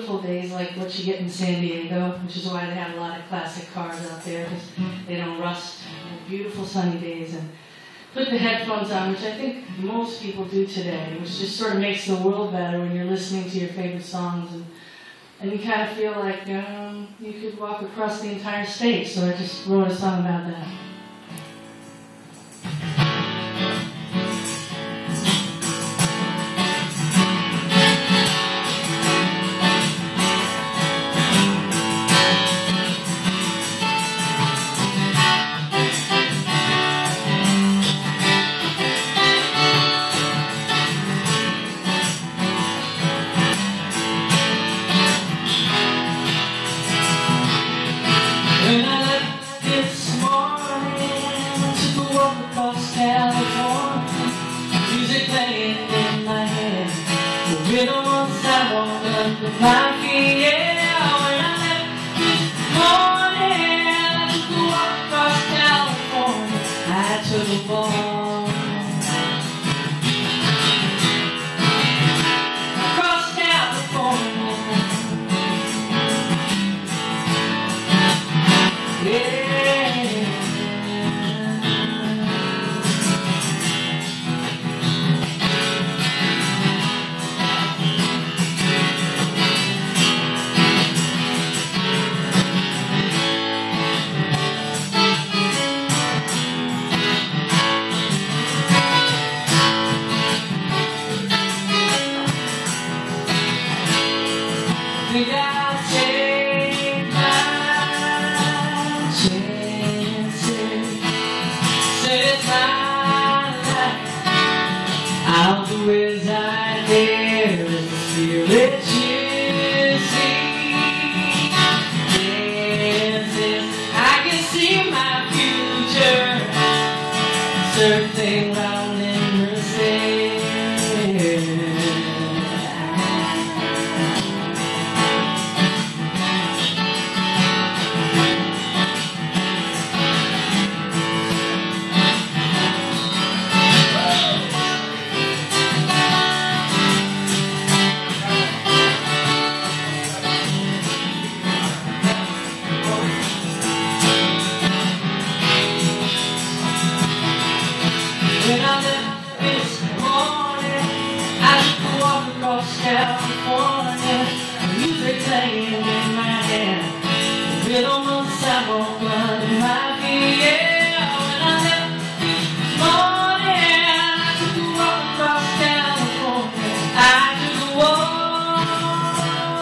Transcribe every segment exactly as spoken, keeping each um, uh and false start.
beautiful days like what you get in San Diego, which is why they have a lot of classic cars out there, because they don't rust. And beautiful sunny days, and put the headphones on, which I think most people do today, which just sort of makes the world better when you're listening to your favorite songs, and and you kind of feel like um, you could walk across the entire state. So I just wrote a song about that. When I left this morning, took a walk across California, music playing in my head, the rhythm on the sidewalk under my feet. Yeah, when I left this morning, I took a walk across California, I took a walk across California. Yeah. I think I'll take my chances, set my life. I'll do as I dare, as the spirit you see. Yes, yes, I can see my future, circling round in mercy. When I left this morning, I took a walk across California, music playing in my head, the rhythm on the sidewalk under my feet. Yeah, when I left this morning, I took a walk across California, I took a walk,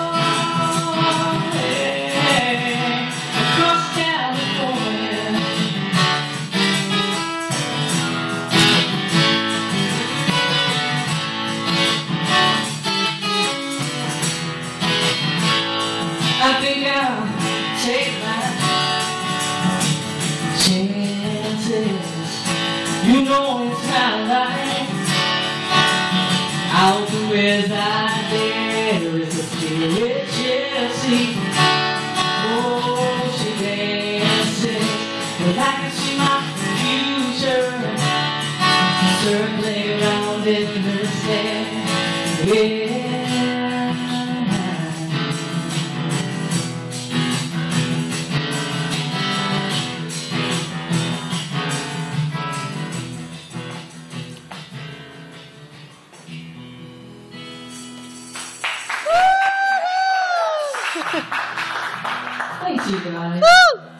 yeah, across California. I think I'll take my chances. You know it's my life. I'll do as I dare, as the spirit shall see. Oh, she dances, but I can see my future, circling around in her stare. Yeah. Thanks, you guys.